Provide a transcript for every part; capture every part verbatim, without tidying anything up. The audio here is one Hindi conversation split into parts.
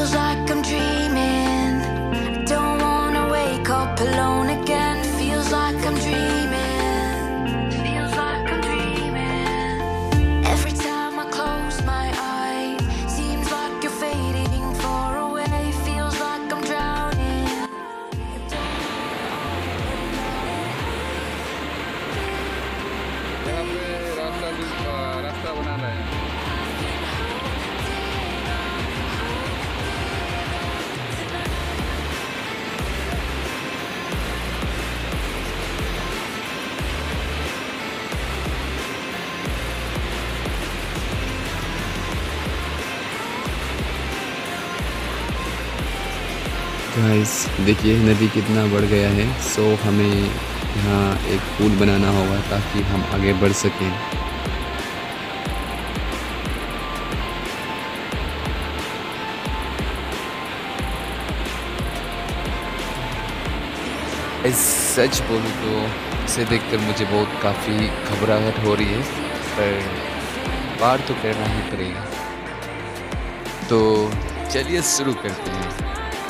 feels like I'm dreaming. Don't wanna wake up alone again. Feels like I'm dreaming. Feels like I'm dreaming. Every time I close my eyes, seems like you're fading far away. Feels like I'm drowning. यहाँ पे रास्ता रास्ता बना रहे हैं। गाइस देखिए नदी कितना बढ़ गया है। सो हमें यहाँ एक पुल बनाना होगा ताकि हम आगे बढ़ सकें। इस सच बोलूँ तो इसे देखकर मुझे बहुत काफ़ी घबराहट हो रही है, पर पार तो करना ही पड़ेगा। तो चलिए शुरू करते हैं।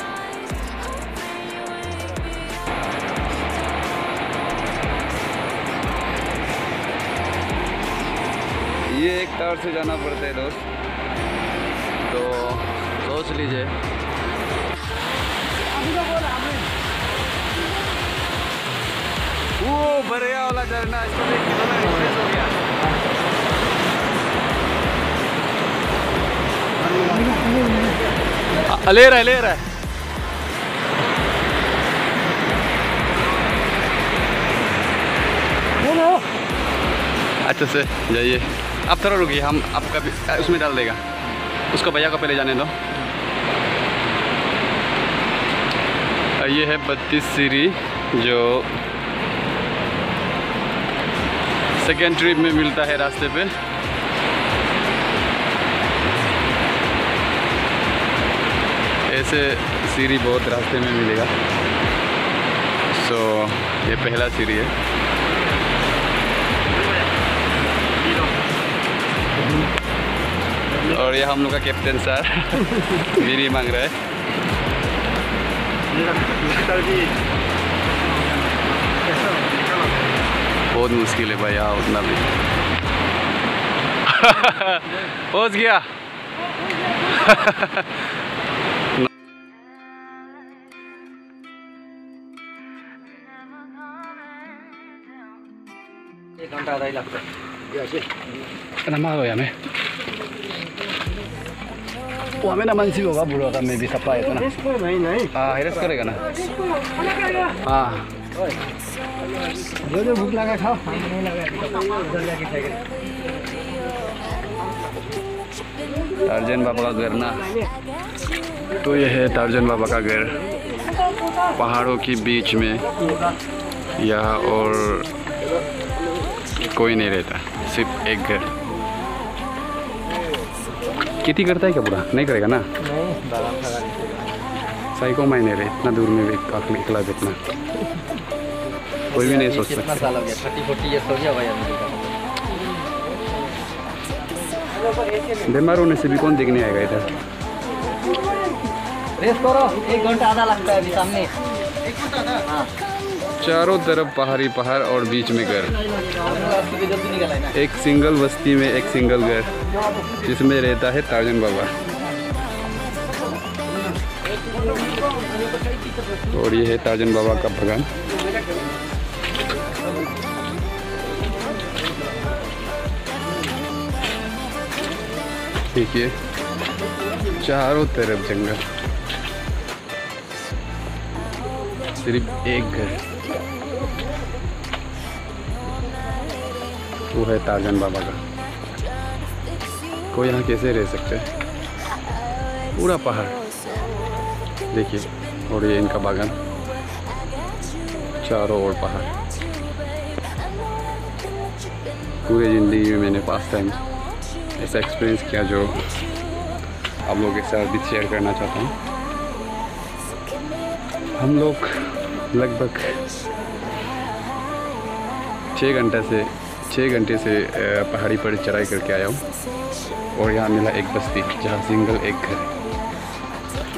ये एक टावर से जाना पड़ता है दोस्त, तो सोच लीजिए। वो बढ़िया वाला झरना, इसको देख के थोड़ा रिफ्रेश हो गया। ले रहा है ले रहा है अच्छे से जाइए। आप थोड़ा रुकिए, हम आपका भी उसमें डाल देगा। उसको भैया को पहले जाने दो। ये है बत्तीस सीढ़ी जो सेकेंड ट्रिप में मिलता है रास्ते पे। ऐसे सीढ़ी बहुत रास्ते में मिलेगा। सो ये पहला सीढ़ी है। और ये हम लोग का कैप्टन सर बीड़ी मांग रहा है। बहुत मुश्किल है भाई यहाँ उतना भी। पहुँच गया। एक घंटा आधा ही लगता है। Kenapa lo ya me? Wah me naman sih gua buru kan me bisa play itu na. Ah, heres करेगा ना। हाँ। जो जो भूख लगा खाओ, नहीं लगा उधर जाके खाएंगे। टार्जन बाबा का घर ना। तो ये है टार्जन बाबा का घर, पहाड़ों के बीच में। यहाँ और कोई नहीं रहता, सिर्फ एक घर। खेती करता है क्या पूरा? नहीं करेगा ना। साइको मायने रहे इतना दूर में भी काफी निकला देखना कोई भी नहीं सोच सकता। कितना साल हो गया? थर्टी फोर्टी ईयर्स हो गया भाई अमेरिका। बीमार होने से भी कौन देखने आएगा इधर? रेस करो, एक घंटा आधा लगता है अभी सामने। हाँ। चारों तरफ पहाड़ी पहाड़ और बीच में घर। एक सिंगल बस्ती में एक सिंगल घर जिसमें रहता है टार्जन बाबा। और ये है टार्जन बाबा का बागान। देखिए चारों तरफ जंगल, सिर्फ एक घर, वो है टार्जन बाबा का। कोई यहाँ कैसे रह सकते हैं? पूरा पहाड़ देखिए, और ये इनका बागान, चारों ओर पहाड़। पूरे ज़िंदगी में मैंने पास टाइम ऐसा एक्सपीरियंस किया जो आप लोगों के साथ भी शेयर करना चाहता हूँ। हम लोग लगभग छः घंटे से छः घंटे से पहाड़ी पर चढ़ाई करके आया हूँ और यहाँ मिला एक बस्ती जहाँ सिंगल एक घर है।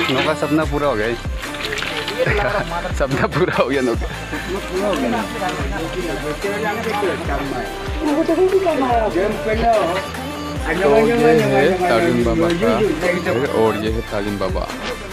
नौका सपना पूरा हो गया। सपना पूरा हो गया नौका। तो ये है ताजुन बाबा का घर और ये है ताजुन बाबा।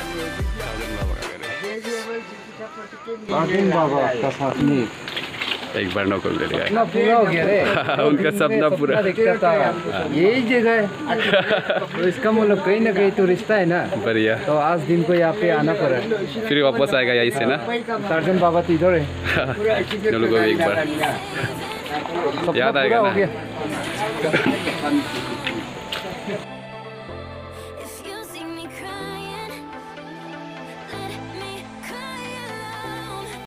ताजुन बाबा का सपने एक बार नौका ले लिया। सपना पूरा हो गया रे। उनका सपना पूरा दिखता था यही जगह है। तो इसका मतलब कहीं ना कहीं तो रिश्ता है ना। बढ़िया। तो आज दिन को यहाँ पे आना पड़ा। फिर वापस आएगा यहीं से ना। ताजुन बाबा तो इधर है। चलो को एक बार याद आएगा ना।